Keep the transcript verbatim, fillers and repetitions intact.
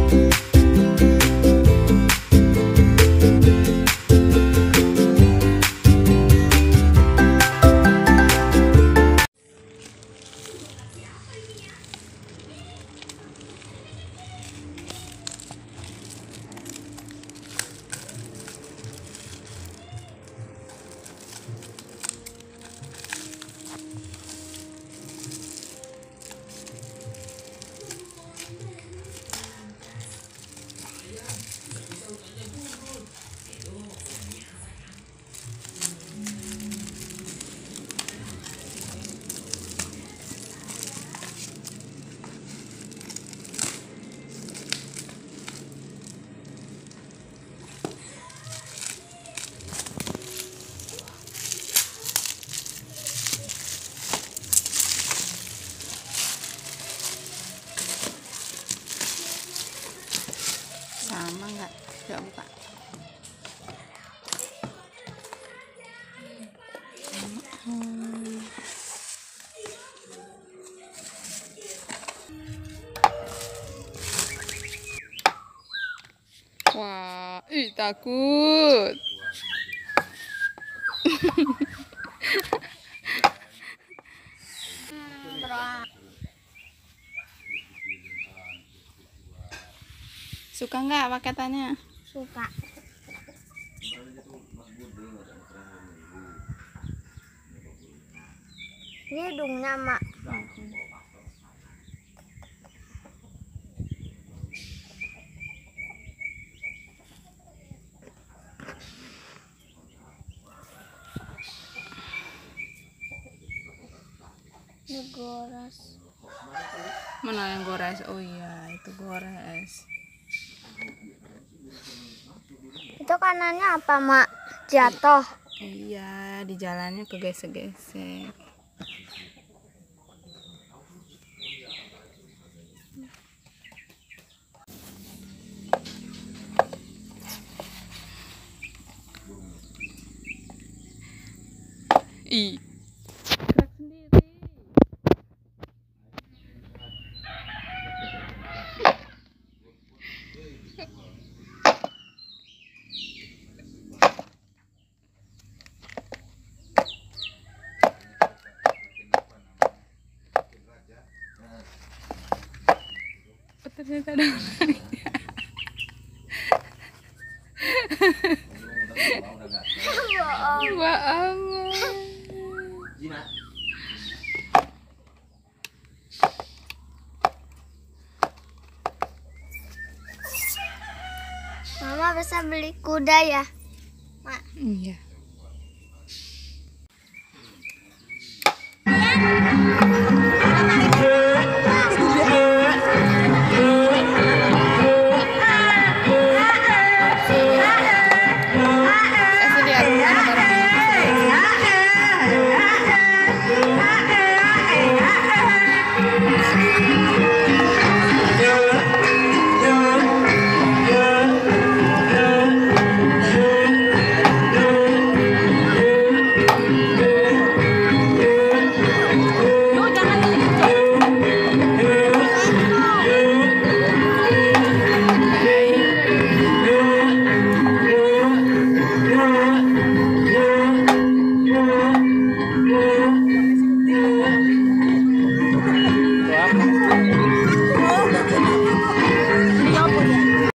Sama nggak? Coba buka. Hmm. Wah, ih takut. Suka nggak paketannya? Suka. Ini hidungnya, Mak. Ini gores. Mana yang gores? Oh iya, itu gores. Itu kanannya apa, Mak? Jatuh. Iya, di jalannya kegesek-gesek. Ih, gerak sendiri. Oh, ternyata ada orangnya. Bohong. Mama bisa beli kuda ya, Mak? Iya.